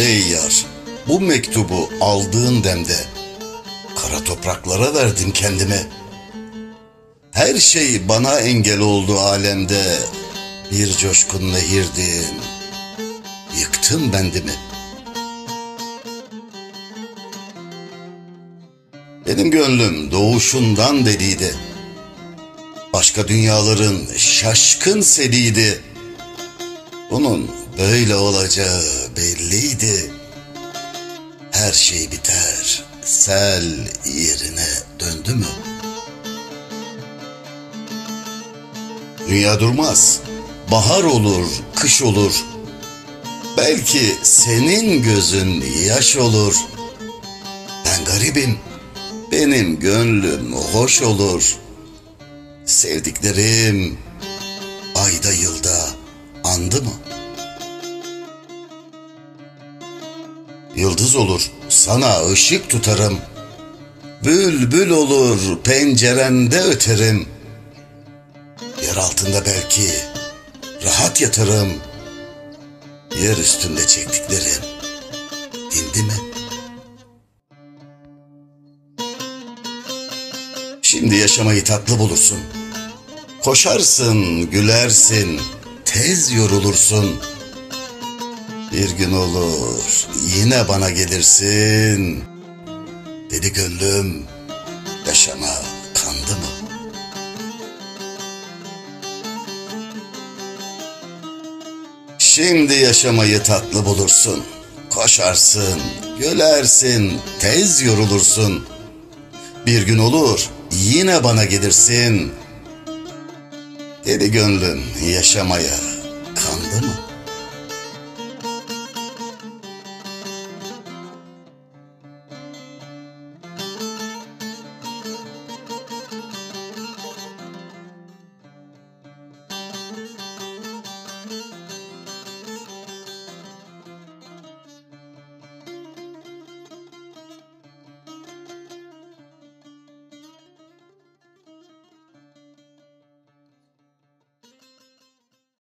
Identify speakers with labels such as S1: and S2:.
S1: ey yar, bu mektubu aldığın demde kara topraklara verdim kendimi. Her şey bana engel oldu alemde, bir coşkun nehirdin, yıktın bendimi. Benim gönlüm doğuşundan deliydi, başka dünyaların şaşkın seliydi. Bunun böyle olacağı belliydi. Her şey biter, sel yerine döndü mü? Dünya durmaz, bahar olur, kış olur. Belki senin gözün yaş olur. Ben garibim, benim gönlüm hoş olur. Sevdiklerim ayda yılda andı mı? Yıldız olur, sana ışık tutarım. Bülbül olur, pencerende öterim. Yer altında belki rahat yatarım. Yer üstünde çektiklerim dindi mi? Şimdi yaşamayı tatlı bulursun. Koşarsın, gülersin, tez yorulursun. Bir gün olur, yine bana gelirsin. Dedi gönlüm, yaşama kandı mı? Şimdi yaşamayı tatlı bulursun. Koşarsın, gülersin, tez yorulursun. Bir gün olur, yine bana gelirsin. Dedi gönlüm, yaşamaya